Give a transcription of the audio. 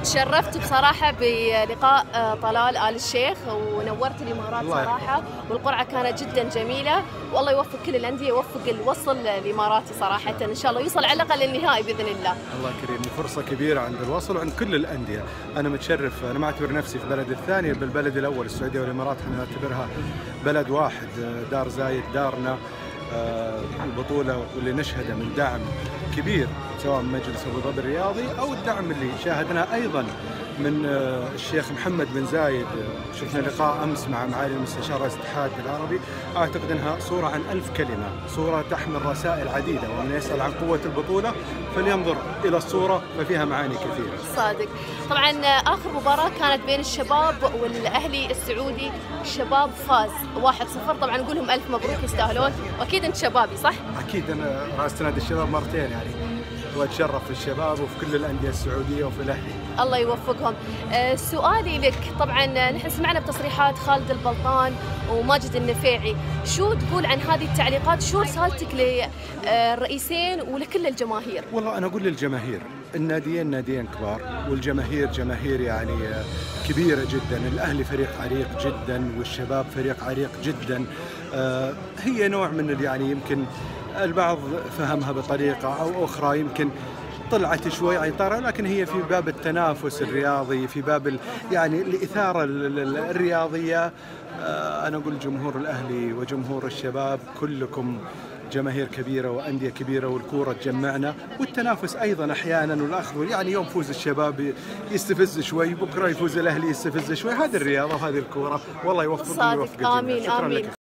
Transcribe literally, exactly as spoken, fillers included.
تشرفت بصراحة بلقاء طلال آل الشيخ ونورت الإمارات صراحة، والقرعة كانت جدا جميلة، والله يوفق كل الأندية، يوفق الوصل الإماراتي صراحة، إن شاء الله يوصل على الأقل للنهائي بإذن الله. الله كريم، فرصة كبيرة عند الوصل وعند كل الأندية. أنا متشرف، أنا ما أعتبر نفسي في بلد الثاني، بالبلد الأول السعودية والإمارات احنا نعتبرها بلد واحد، دار زايد دارنا. البطولة واللي نشهده من دعم كبير سواء من مجلس أبو ظبي الرياضي أو الدعم اللي شاهدناه أيضا من الشيخ محمد بن زايد. شفنا لقاء أمس مع معالي المستشار رئيس الاتحاد العربي، أعتقد أنها صورة عن ألف كلمة، صورة تحمل رسائل عديدة، ومن يسأل عن قوة البطولة فلينظر إلى الصورة ففيها معاني كثيرة. صادق. طبعا آخر مباراة كانت بين الشباب والأهلي السعودي، الشباب فاز واحد صفر، طبعا نقول لهم ألف مبروك يستاهلون، وأكيد أنت شبابي صح؟ أكيد، أنا رئيس نادي الشباب مرتين يعني، واتشرف في الشباب وفي كل الأندية السعودية وفي الأهلي. الله يوفقهم. أه سؤالي لك، طبعا نحن سمعنا بتصريحات خالد البلطان وماجد النفيعي، شو تقول عن هذه التعليقات؟ شو رسالتك للرئيسين ولكل الجماهير؟ والله أنا أقول للجماهير، الناديين ناديين كبار والجماهير جماهير يعني كبيرة جدا، الأهلي فريق عريق جدا والشباب فريق عريق جدا. أه هي نوع من يعني يمكن البعض فهمها بطريقة أو أخرى يمكن طلعت شوي عن طارها، لكن هي في باب التنافس الرياضي، في باب يعني الإثارة الرياضية. أنا أقول جمهور الأهلي وجمهور الشباب كلكم جماهير كبيرة وأندية كبيرة، والكورة تجمعنا، والتنافس أيضا أحيانا، والأخذ يعني يوم فوز الشباب يستفز شوي، بكرة يفوز الأهلي يستفز شوي، هذه الرياضة وهذه الكورة، والله يوفقنا ويوفق الجميع. آمين آمين.